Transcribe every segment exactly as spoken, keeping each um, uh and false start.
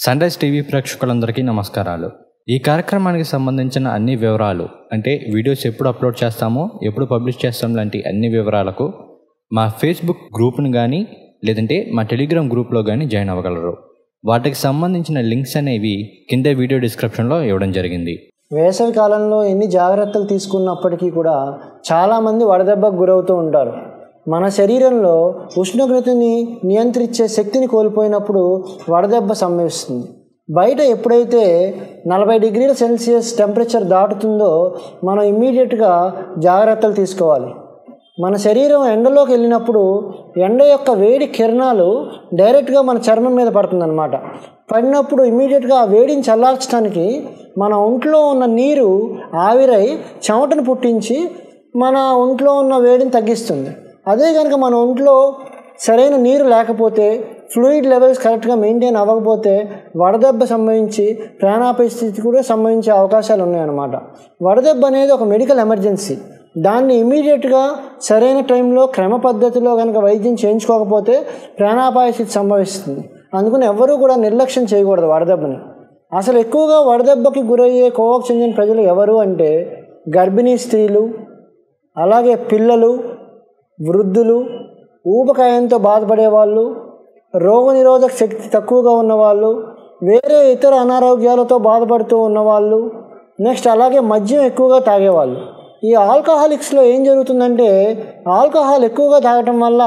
Sun rise TV ప్రేక్షకులందరికీ నమస్కారాలు. ఈ కార్యక్రమానికి సంబంధించిన అన్ని వివరాలు, అంటే వీడియోస్ ఎప్పుడు అప్లోడ్ చేస్తామో, ఎప్పుడు పబ్లిష్ చేస్తాం లాంటి అన్ని వివరాలకు మా ఫేస్బుక్ గ్రూప్ని కానీ లేదంటే మా టెలిగ్రామ్ గ్రూప్లో కానీ జాయిన్ అవ్వగలరు. వాటికి సంబంధించిన లింక్స్ అనేవి కింద వీడియో డిస్క్రిప్షన్లో ఇవ్వడం జరిగింది. వేసవి కాలంలో ఎన్ని జాగ్రత్తలు తీసుకున్నప్పటికీ కూడా చాలామంది వడదెబ్బకు గురవుతూ ఉంటారు. మన శరీరంలో ఉష్ణోగ్రతని నియంత్రించే శక్తిని కోల్పోయినప్పుడు వడదెబ్బ సంభవిస్తుంది. బయట ఎప్పుడైతే నలభై డిగ్రీల సెల్సియస్ టెంపరేచర్ దాటుతుందో మనం ఇమ్మీడియట్గా జాగ్రత్తలు తీసుకోవాలి. మన శరీరం ఎండలోకి వెళ్ళినప్పుడు ఎండ యొక్క వేడి కిరణాలు డైరెక్ట్గా మన చర్మం మీద పడుతుందన్నమాట. పడినప్పుడు ఇమ్మీడియట్గా ఆ వేడిని చల్లార్చడానికి మన ఒంట్లో ఉన్న నీరు ఆవిరై చెమటను పుట్టించి మన ఒంట్లో ఉన్న వేడిని తగ్గిస్తుంది. అదే కనుక మన ఒంట్లో సరైన నీరు లేకపోతే, ఫ్లూయిడ్ లెవెల్స్ కరెక్ట్గా మెయింటైన్ అవ్వకపోతే వడదెబ్బ సంభవించి ప్రాణాపాయ స్థితి కూడా సంభవించే అవకాశాలు ఉన్నాయన్నమాట. వడదెబ్బ అనేది ఒక మెడికల్ ఎమర్జెన్సీ. దాన్ని ఇమీడియట్గా సరైన టైంలో క్రమ పద్ధతిలో కనుక వైద్యం చేయించుకోకపోతే ప్రాణాపాయ స్థితి సంభవిస్తుంది. అందుకని ఎవ్వరూ కూడా నిర్లక్ష్యం చేయకూడదు వడదెబ్బని. అసలు ఎక్కువగా వడదెబ్బకి గురయ్యే కోవకు చెందిన ప్రజలు ఎవరు అంటే గర్భిణీ స్త్రీలు, అలాగే పిల్లలు, వృద్ధులు, ఊబకాయంతో బాధపడేవాళ్ళు, రోగనిరోధక శక్తి తక్కువగా ఉన్నవాళ్ళు, వేరే ఇతర అనారోగ్యాలతో బాధపడుతూ ఉన్నవాళ్ళు, నెక్స్ట్ అలాగే మద్యం ఎక్కువగా తాగేవాళ్ళు. ఈ ఆల్కహాలిక్స్లో ఏం జరుగుతుందంటే ఆల్కహాల్ ఎక్కువగా తాగటం వల్ల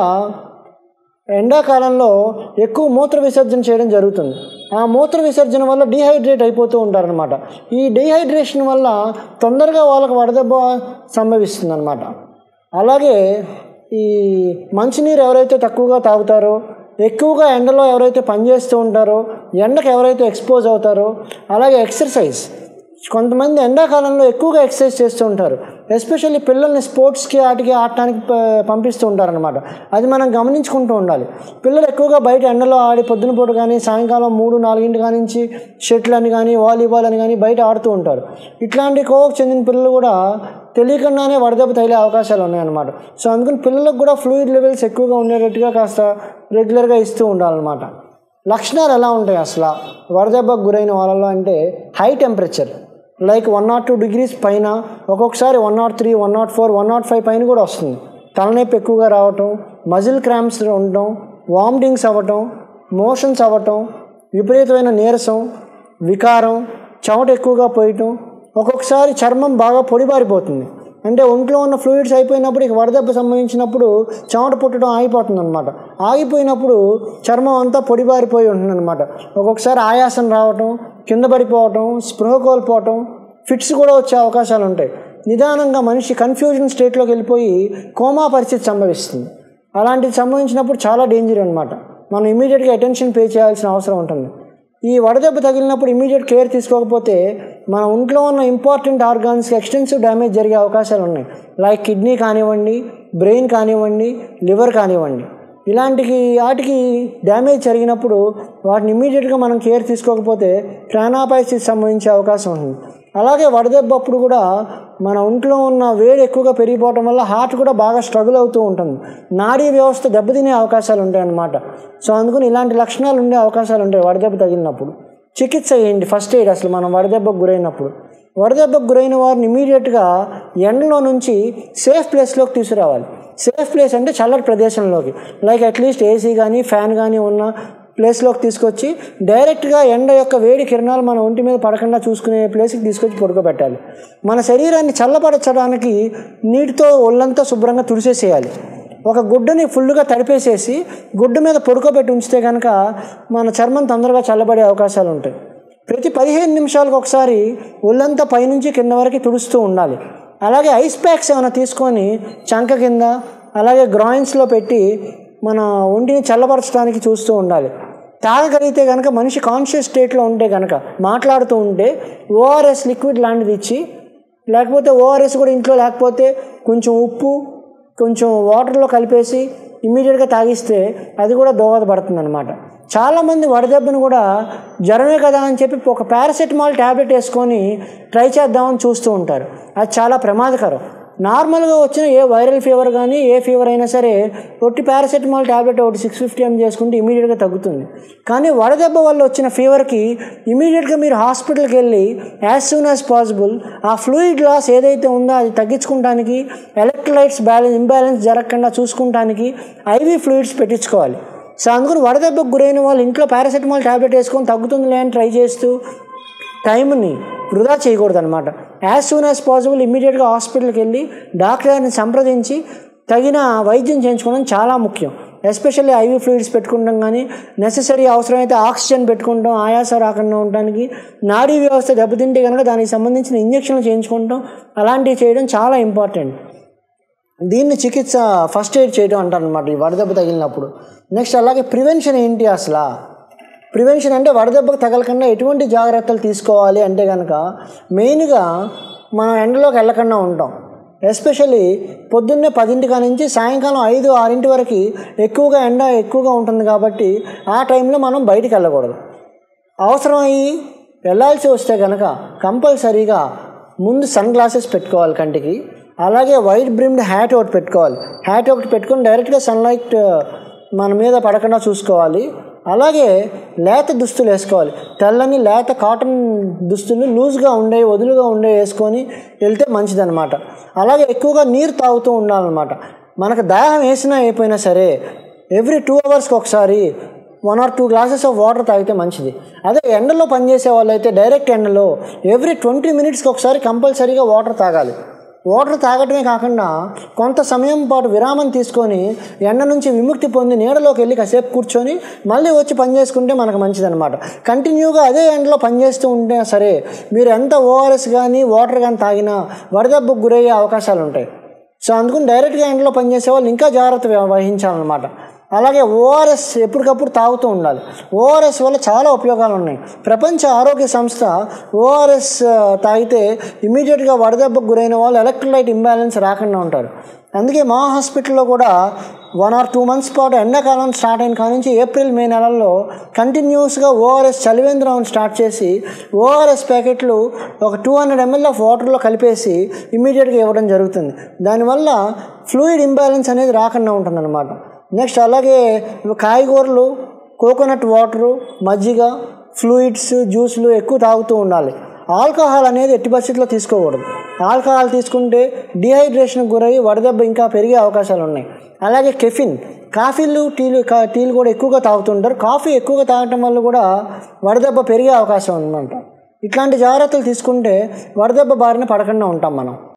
ఎండాకాలంలో ఎక్కువ మూత్ర విసర్జన చేయడం జరుగుతుంది. ఆ మూత్ర విసర్జన వల్ల డీహైడ్రేట్ అయిపోతూ ఉంటారనమాట. ఈ డీహైడ్రేషన్ వల్ల తొందరగా వాళ్ళకి వడదెబ్బ సంభవిస్తుంది అనమాట. అలాగే ఈ మంచినీరు ఎవరైతే తక్కువగా తాగుతారో, ఎక్కువగా ఎండలో ఎవరైతే పనిచేస్తూ ఉంటారో, ఎండకు ఎవరైతే ఎక్స్పోజ్ అవుతారో, అలాగే ఎక్సర్సైజ్, కొంతమంది ఎండాకాలంలో ఎక్కువగా ఎక్సర్సైజ్ చేస్తూ ఉంటారు. ఎస్పెషల్లీ పిల్లల్ని స్పోర్ట్స్కి ఆటికి ఆడటానికి పంపిస్తూ ఉంటారనమాట. అది మనం గమనించుకుంటూ ఉండాలి. పిల్లలు ఎక్కువగా బయట ఎండలో ఆడి పొద్దున పూట కానీ సాయంకాలం మూడు నాలుగింటి కానించి షటిల్ అని కానీ వాలీబాల్ అని కానీ బయట ఆడుతూ ఉంటారు. ఇట్లాంటి కోవకు చెందిన పిల్లలు కూడా తెలియకుండానే వడదెబ్బ తగిలే అవకాశాలు ఉన్నాయన్నమాట. సో అందుకని పిల్లలకు కూడా ఫ్లూయిడ్ లెవెల్స్ ఎక్కువగా ఉండేటట్టుగా కాస్త రెగ్యులర్గా ఇస్తూ ఉండాలన్నమాట. లక్షణాలు ఎలా ఉంటాయి అసలు వడదెబ్బకు గురైన వాళ్ళలో అంటే high temperature, like one nought two degrees పైన, ఒక్కొక్కసారి one nought three one nought four one nought five పైన కూడా వస్తుంది. తలనొప్పి ఎక్కువగా రావటం, మజిల్ క్రాంప్స్ ఉండటం, వామిటింగ్స్ అవ్వటం, మోషన్స్ అవ్వటం, విపరీతమైన నీరసం, వికారం, చెమట ఎక్కువగా పోయటం, ఒక్కొక్కసారి చర్మం బాగా పొడిబారిపోతుంది. అంటే ఒంట్లో ఉన్న ఫ్లూయిడ్స్ అయిపోయినప్పుడు ఇక వడదెబ్బ సంభవించినప్పుడు చెమట పుట్టడం ఆగిపోతుంది అనమాట. ఆగిపోయినప్పుడు చర్మం అంతా పొడిబారిపోయి ఉంటుంది అనమాట. ఒక్కొక్కసారి ఆయాసం రావటం, కింద పడిపోవటం, స్పృహ కోల్పోవటం, ఫిట్స్ కూడా వచ్చే అవకాశాలు ఉంటాయి. నిదానంగా మనిషి కన్ఫ్యూజన్ స్టేట్లోకి వెళ్ళిపోయి కోమా పరిస్థితి సంభవిస్తుంది. అలాంటిది సంభవించినప్పుడు చాలా డేంజర్ అనమాట. మనం ఇమీడియట్గా అటెన్షన్ పే చేయాల్సిన అవసరం ఉంటుంది. ఈ వడదెబ్బ తగిలినప్పుడు ఇమీడియట్ కేర్ తీసుకోకపోతే మన ఒంట్లో ఉన్న ఇంపార్టెంట్ ఆర్గాన్స్కి ఎక్స్టెన్సివ్ డ్యామేజ్ జరిగే అవకాశాలు ఉన్నాయి. లైక్ కిడ్నీ కానివ్వండి, బ్రెయిన్ కానివ్వండి, లివర్ కానివ్వండి. ఇలాంటి వాటికి డ్యామేజ్ జరిగినప్పుడు వాటిని ఇమీడియట్గా మనం కేర్ తీసుకోకపోతే ప్రాణాపాయ స్థితి సంభవించే అవకాశం ఉంటుంది. అలాగే వడదెబ్బ అప్పుడు కూడా మన ఒంట్లో ఉన్న వేడి ఎక్కువగా పెరిగిపోవటం వల్ల హార్ట్ కూడా బాగా స్ట్రగుల్ అవుతూ ఉంటుంది. నాడీ వ్యవస్థ దెబ్బతినే అవకాశాలు ఉంటాయి అన్నమాట. సో అందుకని ఇలాంటి లక్షణాలు ఉండే అవకాశాలు ఉంటాయి వడదెబ్బ తగిలినప్పుడు. చికిత్స చేయండి, ఫస్ట్ ఎయిడ్. అసలు మనం వడదెబ్బకు గురైనప్పుడు వడదెబ్బకు గురైన వారిని ఇమీడియట్గా ఎండలో నుంచి సేఫ్ ప్లేస్లోకి తీసుకురావాలి. సేఫ్ ప్లేస్ అంటే చల్లటి ప్రదేశంలోకి, లైక్ అట్లీస్ట్ ఏసీ కానీ ఫ్యాన్ కానీ ఉన్న ప్లేస్లోకి తీసుకొచ్చి డైరెక్ట్గా ఎండ యొక్క వేడి కిరణాలు మన ఒంటి మీద పడకుండా చూసుకునే ప్లేస్కి తీసుకొచ్చి పడుకోబెట్టాలి. మన శరీరాన్ని చల్లపరచడానికి నీటితో ఒళ్ళంతా శుభ్రంగా తుడిసేసేయాలి. ఒక గుడ్డని ఫుల్గా తడిపేసేసి గుడ్డ మీద పడుకోబెట్టి ఉంచితే కనుక మన చర్మం తొందరగా చల్లబడే అవకాశాలు ఉంటాయి. ప్రతి పదిహేను నిమిషాలకు ఒకసారి ఒళ్ళంతా పైనుంచి కింద వరకు తుడుస్తూ ఉండాలి. అలాగే ఐస్ ప్యాక్స్ ఏమైనా తీసుకొని చంక కింద అలాగే గ్రాయిన్స్లో పెట్టి మన ఒంటిని చల్లపరచడానికి చూస్తూ ఉండాలి. తాగగలిగితే కనుక మనిషి కాన్షియస్ స్టేట్లో ఉంటే కనుక మాట్లాడుతూ ఉంటే ఓఆర్ఎస్ లిక్విడ్ లాంటిది ఇచ్చి, లేకపోతే ఓఆర్ఎస్ కూడా ఇంట్లో లేకపోతే కొంచెం ఉప్పు కొంచెం వాటర్లో కలిపేసి ఇమ్మీడియట్గా తాగిస్తే అది కూడా దోహదపడుతుంది అనమాట. చాలామంది వడదెబ్బను కూడా జ్వరమే కదా అని చెప్పి ఒక పారాసెటమాల్ ట్యాబ్లెట్ వేసుకొని ట్రై చేద్దామని చూస్తూ ఉంటారు. అది చాలా ప్రమాదకరం. నార్మల్గా వచ్చిన ఏ వైరల్ ఫీవర్ కానీ ఏ ఫీవర్ అయినా సరే ఒట్టి పారాసెటమాల్ ట్యాబ్లెట్ ఒకటి సిక్స్ ఫిఫ్టీ ఎం చేసుకుంటే ఇమీడియట్గా తగ్గుతుంది. కానీ వడదెబ్బ వల్ల వచ్చిన ఫీవర్కి ఇమీడియట్గా మీరు హాస్పిటల్కి వెళ్ళి యాజ్ సూన్ యాజ్ పాసిబుల్ ఆ ఫ్లూయిడ్ లాస్ ఏదైతే ఉందో అది తగ్గించుకోవడానికి, ఎలక్ట్రోలైట్స్ బ్యాలెన్స్ ఇంబ్యాలెన్స్ జరగకుండా చూసుకుంటానికి ఐవీ ఫ్లూయిడ్స్ పెట్టించుకోవాలి. సో అందుకని వడదెబ్బకు గురైన వాళ్ళు ఇంట్లో పారాసెటమాల్ ట్యాబ్లెట్ వేసుకొని తగ్గుతుందిలే అని ట్రై చేస్తూ టైంని వృధా చేయకూడదు అనమాట. యాజ్ సూన్ యాజ్ పాసిబుల్ ఇమ్మీడియట్గా హాస్పిటల్కి వెళ్ళి డాక్టర్ని సంప్రదించి తగిన వైద్యం చేయించుకోవడం చాలా ముఖ్యం. ఎస్పెషల్లీ ఐవీ ఫ్లూయిడ్స్ పెట్టుకుంటాం, కానీ నెససరీ అవసరమైతే ఆక్సిజన్ పెట్టుకుంటాం ఆయాస రాకుండా ఉండడానికి, నాడీ వ్యవస్థ దెబ్బతింటే కనుక దానికి సంబంధించిన ఇంజక్షన్లు చేయించుకుంటాం. అలాంటివి చేయడం చాలా ఇంపార్టెంట్. దీన్ని చికిత్స ఫస్ట్ ఎయిడ్ చేయడం అంటారు అనమాట ఈ వడదెబ్బ తగిలినప్పుడు. నెక్స్ట్ అలాగే ప్రివెన్షన్ ఏంటి అసలు? ప్రివెన్షన్ అంటే వడదెబ్బకు తగలకుండా ఎటువంటి జాగ్రత్తలు తీసుకోవాలి అంటే కనుక మెయిన్గా మనం ఎండలోకి వెళ్ళకుండా ఉంటాం. ఎస్పెషల్లీ పొద్దున్నే పదింటి కాడ నుంచి సాయంకాలం ఐదు ఆరింటి వరకు ఎక్కువగా ఎండ ఎక్కువగా ఉంటుంది కాబట్టి ఆ టైంలో మనం బయటికి వెళ్ళకూడదు. అవసరమయ్యి వెళ్ళాల్సి వస్తే కనుక కంపల్సరీగా ముందు సన్ గ్లాసెస్ పెట్టుకోవాలి కంటికి. అలాగే వైట్ బ్రిమ్డ్ హ్యాట్ ఒకటి పెట్టుకోవాలి. హ్యాట్ ఒకటి పెట్టుకొని డైరెక్ట్గా సన్లైట్ మన మీద పడకుండా చూసుకోవాలి. అలాగే లేత దుస్తులు వేసుకోవాలి. తెల్లని లేత కాటన్ దుస్తులు లూజ్గా ఉండే వదులుగా ఉండే వేసుకొని వెళ్తే మంచిదన్నమాట. అలాగే ఎక్కువగా నీరు తాగుతూ ఉండాలన్నమాట. మనకు దాహం వేసినా అయిపోయినా సరే ఎవ్రీ టూ అవర్స్కి ఒకసారి one or two glasses of water తాగితే మంచిది. అదే ఎండలో పనిచేసే వాళ్ళు అయితే డైరెక్ట్ ఎండలో ఎవ్రీ ట్వంటీ మినిట్స్కి ఒకసారి కంపల్సరీగా వాటర్ తాగాలి. వాటర్ తాగటమే కాకుండా కొంత సమయం పాటు విరామం తీసుకొని ఎండ నుంచి విముక్తి పొంది నీడలోకి వెళ్ళి కాసేపు కూర్చొని మళ్ళీ వచ్చి పని చేసుకుంటే మనకు మంచిదన్నమాట. కంటిన్యూగా అదే ఎండలో పనిచేస్తూ ఉంటే సరే మీరు ఎంత ఓఆర్ఎస్ కానీ వాటర్ కానీ తాగినా వడదెబ్బకు గురయ్యే అవకాశాలు ఉంటాయి. సో అందుకని డైరెక్ట్గా ఎండలో పనిచేసే వాళ్ళు ఇంకా జాగ్రత్త వహించాలన్నమాట. అలాగే ఓఆర్ఎస్ ఎప్పటికప్పుడు తాగుతూ ఉండాలి. ఓఆర్ఎస్ వల్ల చాలా ఉపయోగాలు ఉన్నాయి. ప్రపంచ ఆరోగ్య సంస్థ ఓఆర్ఎస్ తాగితే ఇమీడియట్గా వడదెబ్బకు గురైన వాళ్ళు ఎలక్ట్రోలైట్ ఇంబ్యాలెన్స్ రాకుండా ఉంటారు. అందుకే మా హాస్పిటల్లో కూడా వన్ ఆర్ టూ మంత్స్ పాటు ఎండాకాలం స్టార్ట్ అయిన కాడ నుంచి ఏప్రిల్ మే నెలల్లో కంటిన్యూస్గా ఓఆర్ఎస్ చలివేంద్రం స్టార్ట్ చేసి ఓఆర్ఎస్ ప్యాకెట్లు ఒక టూ హండ్రెడ్ ఎంఎల్ ఆఫ్ వాటర్లో కలిపేసి ఇమీడియట్గా ఇవ్వడం జరుగుతుంది. దానివల్ల ఫ్లూయిడ్ ఇంబ్యాలెన్స్ అనేది రాకుండా ఉంటుందన్నమాట. నెక్స్ట్ అలాగే కాయగూరలు, కోకోనట్ వాటరు, మజ్జిగ, ఫ్లూయిడ్స్, జ్యూస్లు ఎక్కువ తాగుతూ ఉండాలి. ఆల్కహాల్ అనేది ఎట్టి పరిస్థితుల్లో తీసుకోకూడదు. ఆల్కహాల్ తీసుకుంటే డిహైడ్రేషన్కి గురయ్యి వడదెబ్బ ఇంకా పెరిగే అవకాశాలు ఉన్నాయి. అలాగే కెఫిన్, కాఫీలు టీలు టీలు కూడా ఎక్కువగా తాగుతుంటారు. కాఫీ ఎక్కువగా తాగటం వల్ల కూడా వడదెబ్బ పెరిగే అవకాశం ఉందన్నమాట. ఇట్లాంటి జాగ్రత్తలు తీసుకుంటే వడదెబ్బ బారిన పడకుండా ఉంటాం మనం.